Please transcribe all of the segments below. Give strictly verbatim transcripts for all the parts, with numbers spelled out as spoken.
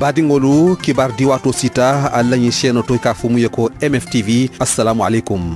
badingolu kibar diwato sita alla nyi cheno to ka fumu yeko M F T V. Assalamu alaikum.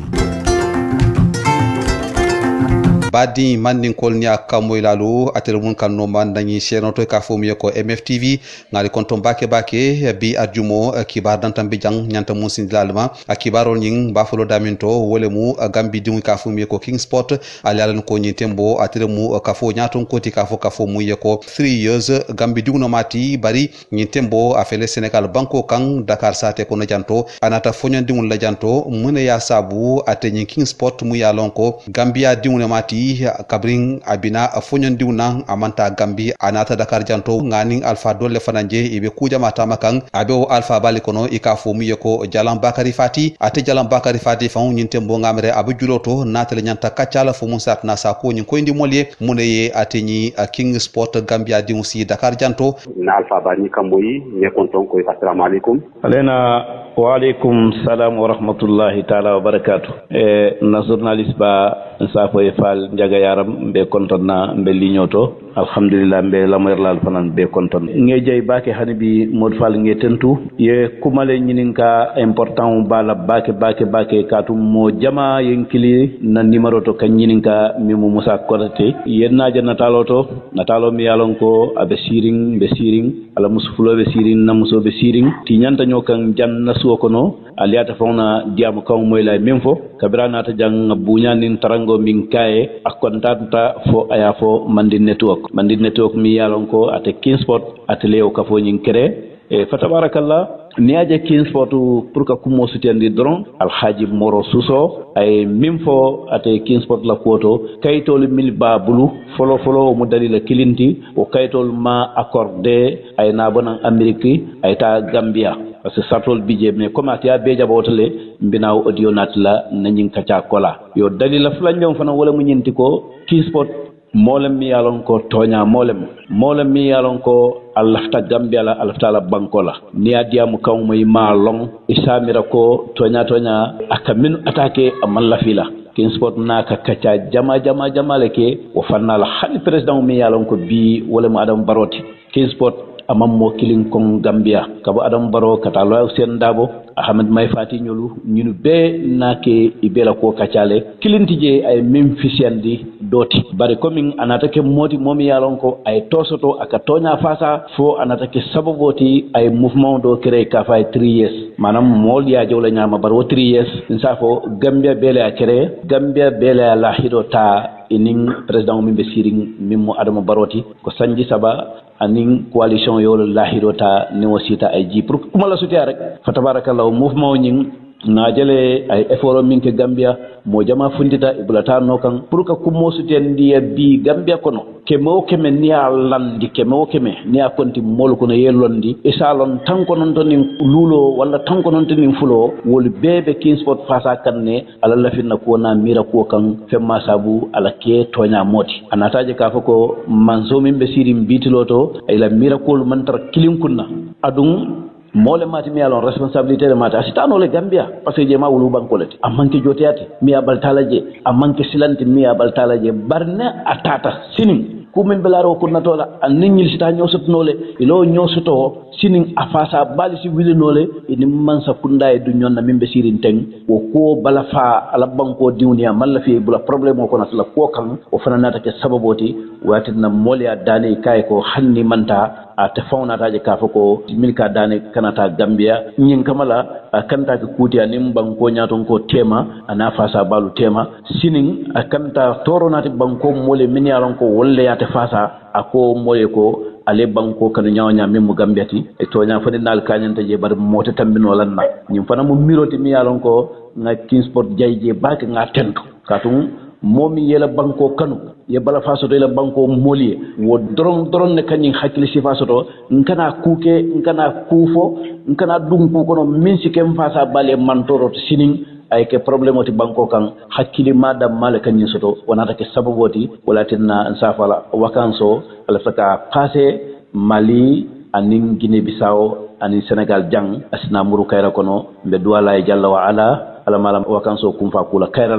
Badi mandin kolnya kamoy lalu atel mun kan no man dañi cheno to ka fomu ko M F T V ngali konton bake bake bi adjumo kibar dantam bi jang nyanta mun sin lalma akibarol nying bafalo daminto wole mu gambi dimu ka fomu ko King Sport ali alan ko nyi tembo atel mu ka fo nyaton koti ka fo ka fomu ko three years gambi dimu no mati bari nyi tembo afele Senegal banko kan Dakar sate ko no janto anata fonyon dimu la janto mune ya sabu atenyi King Sport mu ya lonko Gambia dimu no mati kabring abina fonyon diwna amanta Gambi anata Dakar janto ngani Alpha Dolle fananje ibe kuja matama kan abe Alpha balikono ikafu miyeko Jalan Bakari Fati ate Jalan Bakari Fati fa nyinte mbo ngamre abu juloto natale nyanta kacala fu musak na sa ko nyi ko indi molye muneye atenyi King Sport Gambia diwsi Dakar janto na Alpha bani kamboyi ne konton ko assalamu alaikum. Alena wa alaikum salam wa rahmatullahi ta'ala wa barakatuh. E na journaliste ba safo e fal njaga yaram be kontonna be lignoto alhamdulillah be lamoyr lal fanan be konton nge jey bake hanibi mod fal nge tentu ye kumale nyininka important bala bake bake bake katum mo jama yenkili na numero to kan nyininka mimu musa korate yenna janna taloto na talo mi yalon ko abe siring be siring ala musufulo be siring na muso be siring ti nyanta nyokan janna suokono aliata fona diam kaw moy lay memfo kabirana ta jang bunya nin tarango min kaye akontanta fo aya fo mandi network mandi network mi yalon ko ate King Sport ate leo ka fo nyin kere e fa tabarakallah niaje King Sport pour ka kumo sutiendi dron al haji moro suso ay memfo ate King Sport la koto kaytol mil babulu folo folo mo dalila kilinti o kaytol ma accordé ay na bonan Amerique ay ta Gambia parce que satol bije mais comme atiya be jabotale mbinaw audio natla nanyin kacha kola yo dalila flanjom fana wala mu nyinti ko King Sport molem mi yalon ko tonya molem molem mi yalon ko Allah ta Gambia la Allah ta la bankola ni adia mu kaw moy ma long isamira ko tonya tonya akamin attaquer amalla fila King Sport na ka kacha jama jama jama leke o fanna la hadi president mi yalon ko bi wala mu adam baroti King Sport amam mo kilin kon Gambia kabo adam baro katalo sen dabo Ahmed May Fati ñolu ñunu be nake ibela ko kacale kilintije ay memphisiandi doti bari coming anata ke modi momi yalon ko ay tosoto aka tonya fasa fo anata ke saboboti ay mouvement do créer ka fay three years manam mol ya jawla nyama baro three years insafo Gambia bele a créer Gambia bele la hido ta inin president mi be siring mimmo adama baroti ko sanji saba anin coalition yo lahirota neosita ay ji pour kuma la sutia rek fa tabarakallah mouvement ñing na jele ay effort min ke Gambia mo jama fundita ibulata no kan pour ka kumo sutien dia bi Gambia kono kemo keme ni alandi kemo keme ni akonti mol kono yelondi isalon tanko non to nin lulo wala tanko non to nin fulo wol bebe King Sport fasa kanne ala lafina ko na mira ko kan femma sabu ala ke tonya moti anataje ka fako manzo min be sirim bitiloto ay la miracle man tar kilim kunna adum mole mati mi alon responsabilité de mata asitano le Gambia parce que je ma wulu bankolati amanke jotiati mi abal talaje amanke silanti mi abal talaje barna atata sinin kumen belaro kunna tola annin sita nyosut nole ilo nyosuto sinin afasa balisi wili nole ini mansa kunda e dunyon na mimbe sirin teng wo ko balafa ala banko diwniya malla fi bula problème ko nasla ko kan o fananata ke sababoti watina molya dane kay ko hanni manta a ta fauna ta je kafa ko milka dane kanata Gambia nyin kamala kanta ka kuti anim banko nyaton ko tema ana fasa balu tema sinin akanta toronati banko mole min yaron ko wolle ya ta fasa ako mole ko ale banko kanu nyawnya memu Gambiati e to nya fani dal kanyanta je bar mota tambino lanna nyim fana mo miroti mi yaron ko na King Sport jayje bak nga tento katum momi yela banko kanu ye bala faso de la banko molie wo dron dron ne kanyin hakili si faso to nkana kuke nkana kufo nkana dunku kono min sikem fasa bale mantoro sinin ay ke problème oti banko kan hakili madam male kanyin soto wonata ke sababoti wala tinna safala wakanso ala faka passé Mali anin Guinée Bissau anin Sénégal jang asina muru kayra kono be duwala e jalla wa ala ala malam wakanso kumfa kula kayra la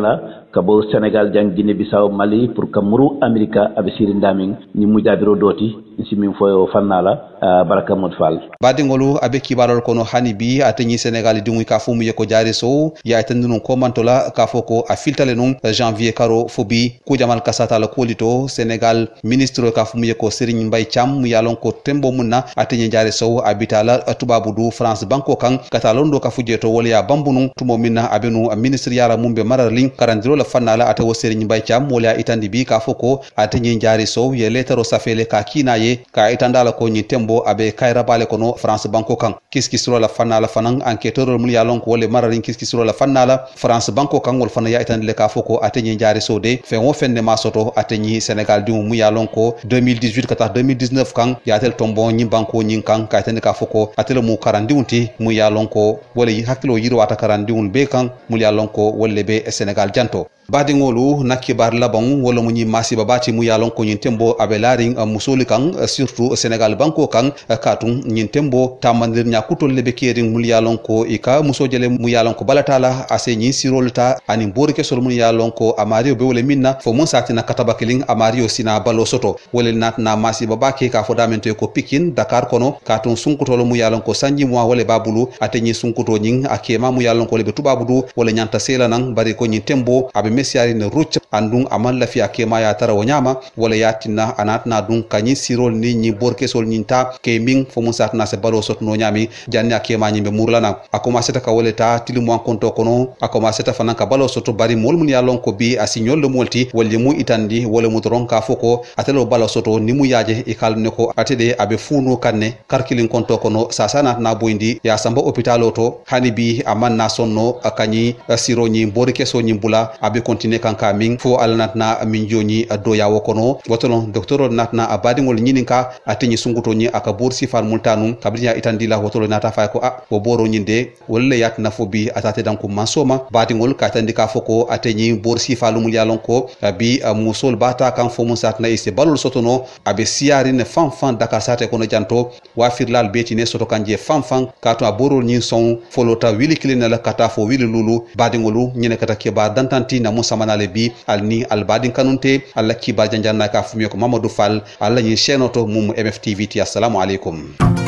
kabo Sénégal jang Guinée Bissau Mali pour ka muru Amerika abe siri ndamin ni mujabiro doti simin foyo fannala uh, baraka mod fall badingolu abe kibarol kono hani bi atenyi Sénégal dingu ka fumu yeko jare so ya tandinu ko mantola ka foko a filtale non janvier karo fobi ku jamal kasata la kolito Sénégal ministre ka fumu yeko Serigne Mbaye Thiam yalon ko tembo munna atenyi jare so abitala tubabu du France banko kan katalondo ka fujeto wala ya bambunu tumo minna abenu ministre yara mumbe mararling karandiro la fannala atawo Serigne Mbaye Thiam wala itandi bi ka foko atenyi jare so ye letero safele ka kinaye ka itandala ko nyi tembo abe kayra bale kono France banko kan kiskisro la fannala fanan enquêteur mul yalon ko wala mararin kiskisro la fannala France banko kan wol fana ya itandile ka foko atenyi jare so de fe won fenne masoto atenyi Sénégal di mu yalon ko deux mille dix-huit kata deux mille dix-neuf kan ya tel tombo nyi banko nyi kan ka itandile ka foko atel mu karandiunti mu yalon ko wala hakilo yiro wata karandiun be kan mul yalon ko wolle be Sénégal janto badingolu nakibar labon wala mu ñi masiba bati mu yalon ko ñin tembo abe laring musoli kan surtout Sénégal banko kan katum ñin tembo tamandir nya kutol lebe kering mu yalon ko ika musojele mu yalon ko balatala ase ñi sirolta ani borike sol mu yalon ko amario be wala minna fo mon satina katabakeling amario sina balo soto wala nat na masiba baki ka fo damente ko Pikine Dakar kono katum sunkutolo mu yalon ko sanji mo wala babulu atenyi sunkuto ñing akema mu yalon ko lebe tubabudu wala nyanta sela nan bari ko ñin tembo abe mesiari ne rucc andun amal lafiya kema ya tara wanyama wala yatina anatna dun kanyi sirol ni nyi borke sol nyinta ke ming fo musat na se balo sot no nyami janni akema nyi be murlana akoma seta ka wala ta tilimu an konto kono akoma seta fanan ka balo soto bari mol mun yalon ko bi asignol le molti wala mu itandi wala mu tron ka foko atelo balo soto ni mu yaje e kalne ko atede abe funu kanne karkilin konto kono sasana na boyndi ya samba hôpital to hani bi amanna sonno akanyi siro nyi borke so nyi bula abe continue kanka min fo alnatna min joni do yawo kono wotolon docteur natna abadingol nyininka atenyi sunguto nyi aka borsi far multanu kabrinya itandila wotolo nata fay ko a bo boro nyinde wolle yatna fo bi atate danko mansoma badingol katandika foko atenyi borsi falumul yalon ko bi musol bata kan fo musatna ise balol sotono abe siari ne fanfan Dakar sate kono janto wa firlal betine soto kanje fanfan kato aboro nyin son folota wili kilina la kata fo wili lulu badingolu nyine kata keba dantanti na musa manale bi alni albadin kanunte alla kiba janjanna ka fumio ko Mamadou Fall alla nyi chenoto mum M F T V ti assalamu alaikum.